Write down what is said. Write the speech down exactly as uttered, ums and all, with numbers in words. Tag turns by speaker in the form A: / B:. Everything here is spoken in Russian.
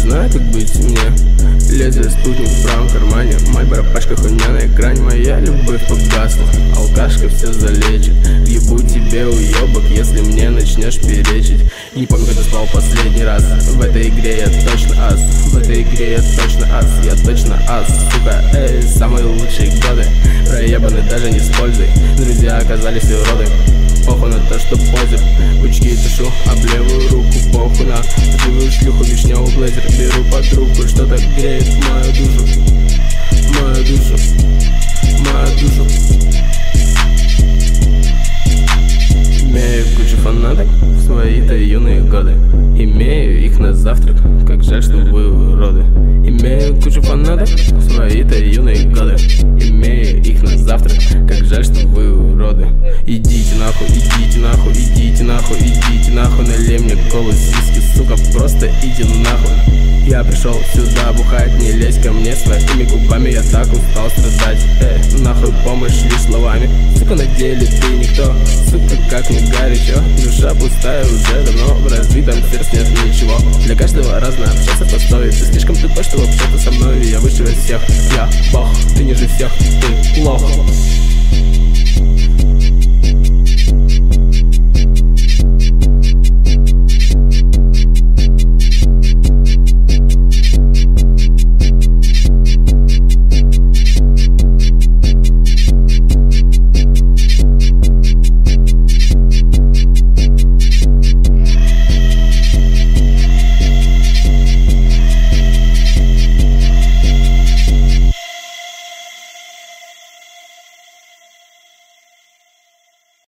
A: знаю, как быть мне. Лезвие, спутник в правом кармане, Мальборо, пачка, хуйня на экране. Моя любовь погасла, алкашка все залечит. Ебу тебе, уебок, если мне начнешь перечить. Не помню, когда спал последний раз. В этой игре я точно ас, в этой игре я точно ас, я точно ас, сука, эй, самые лучшие годы проебаны, даже не с пользой. Друзья оказались уроды, похуй на то, что позер. Пучки тушу об левую руку, похуй на живую шлюху, вишневый блейзер. Беру под руку, что-то греет мою душу, мою душу, мою душу. Имею кучу фанаток в свои-то юные годы. Имею их на завтрак, как жаль, что вы уроды. Имею кучу фанаток в свои-то юные годы. Имею их на завтрак, как жаль, что вы уроды. Идите нахуй, идите нахуй, идите нахуй, идите нахуй. Налей мне колу, сиськи, сука, просто иди нахуй. Я пришел сюда бухать, не лезь ко мне своими губами. Я так устал страдать, э, нахуй помощь лишь словами. Сука, на деле ты никто, сука, как мне горячо. Душа пустая уже давно, в разбитом сердце нет ничего. Для каждого разно общаться постоит. Ты слишком тупой, чтобы общаться со мной. Я выше всех, я бог, ты ниже всех, ты лох.